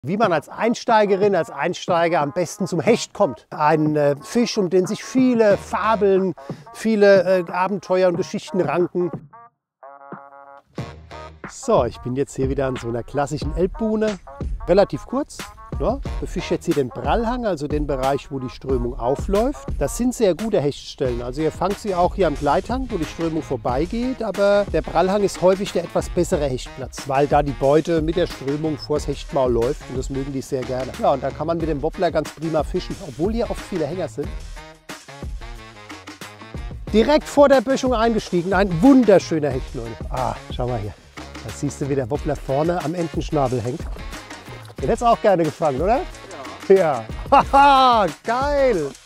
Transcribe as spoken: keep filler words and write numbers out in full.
Wie man als Einsteigerin, als Einsteiger am besten zum Hecht kommt. Ein äh, Fisch, um den sich viele Fabeln, viele äh, Abenteuer und Geschichten ranken. So, ich bin jetzt hier wieder an so einer klassischen Elbbuhne. Relativ kurz. Ja, befische jetzt hier den Prallhang, also den Bereich, wo die Strömung aufläuft. Das sind sehr gute Hechtstellen. Also ihr fangt sie auch hier am Gleithang, wo die Strömung vorbeigeht. Aber der Prallhang ist häufig der etwas bessere Hechtplatz, weil da die Beute mit der Strömung vors Hechtmaul läuft. Und das mögen die sehr gerne. Ja, und da kann man mit dem Wobbler ganz prima fischen, obwohl hier oft viele Hänger sind. Direkt vor der Böschung eingestiegen, ein wunderschöner Hecht, Leute. Ah, schau mal hier. Da siehst du, wie der Wobbler vorne am Entenschnabel hängt. Den hättest du auch gerne gefangen, oder? Ja. Ja. Haha, geil!